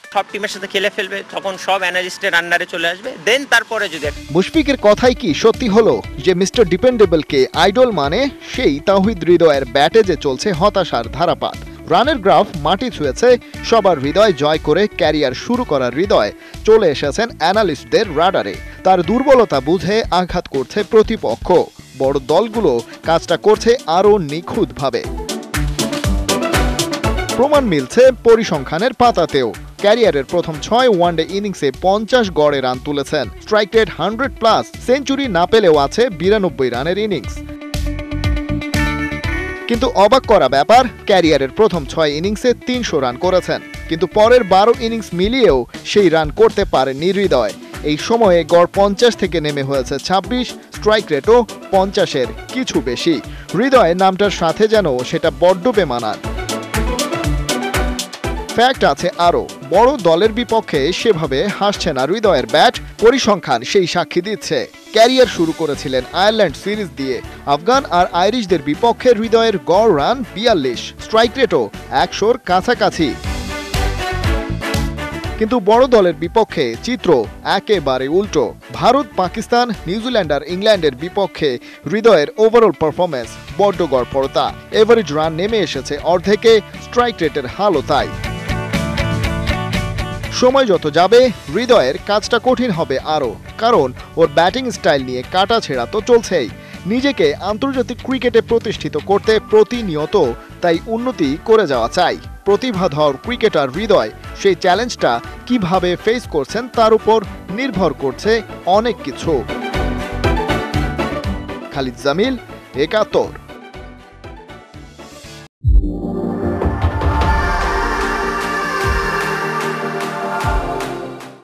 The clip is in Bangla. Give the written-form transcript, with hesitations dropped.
সব টিমের সাথে খেলে ফেলবে, তখন সব অ্যানালিস্টের আন্ডারে চলে আসবে, দেন তারপরে যদি। মুশফিকের কথাই কি সত্যি হলো যে মিস্টার ডিপেন্ডেবলকে আইডল মানে সেই তাওহিদ হৃদয়ের ব্যাটে যে চলছে হতাশার ধারাপাত। রানের গ্রাফ মাটি ছুঁয়েছে, সবার হৃদয় জয় করে ক্যারিয়ার শুরু করার হৃদয় চলে এসেছেন অ্যানালিস্টদের রাডারে। তার দুর্বলতা বুঝে আঘাত করছে প্রতিপক্ষ। বড় দলগুলো কাজটা করছে আরও নিখুঁতভাবে। প্রমাণ মিলছে পরিসংখ্যানের পাতাতেও। ক্যারিয়ারের প্রথম 6 ওয়ানডে ইনিংসে 50 গড়ে রান তুলেছেন, স্ট্রাইক রেট 100+, সেঞ্চুরি না পেলেও আছে 92 রানের ইনিংস। কিন্তু অবাক করা ব্যাপার, ক্যারিয়ারের প্রথম 6 ইনিংসে 300 রান করেছেন, কিন্তু পরের 12 ইনিংস মিলিয়েও সেই রান করতে পারেননি হৃদয়। এই সময়ে গড় 50 থেকে নেমে হয়েছে 26, স্ট্রাইক রেটও 50-এর কিছু বেশি। হৃদয় নামটার সাথে যেন সেটা বড্ড বেমানান। ফ্যাক্ট আছে আরও, বড় দলের বিপক্ষে সেভাবে হাসছে না হৃদয়ের ব্যাট। পরিসংখ্যান সেই সাক্ষী দিচ্ছে। ক্যারিয়ার শুরু করেছিলেন আয়ারল্যান্ড সিরিজ দিয়ে। আফগান আর আইরিশদের বিপক্ষে হৃদয়ের গড় রান 42, স্ট্রাইক রেটও 100-র কাছাকাছি। কিন্তু বড় দলের বিপক্ষে চিত্র একেবারে উল্টো। ভারত, পাকিস্তান, নিউজিল্যান্ড আর ইংল্যান্ডের বিপক্ষে হৃদয়ের ওভারঅল পারফরমেন্স বড্ড গড়পড়তা। এভারেজ রান নেমে এসেছে অর্ধেকে, স্ট্রাইক রেটের হালও তাই। সময় যত যাবে হৃদয়ের কাজটা কঠিন হবে আরও, কারণ ওর ব্যাটিং স্টাইল নিয়ে কাটাছেঁড়া তো চলছেই। নিজেকে আন্তর্জাতিক ক্রিকেটে প্রতিষ্ঠিত করতে প্রতিনিয়ত তাই উন্নতি করে যাওয়া চাই। প্রতিভাধর ক্রিকেটার হৃদয় সেই চ্যালেঞ্জটা কিভাবে ফেস করছেন তার উপর নির্ভর করছে অনেক কিছু। খালিদ জামিল, একাত্তর।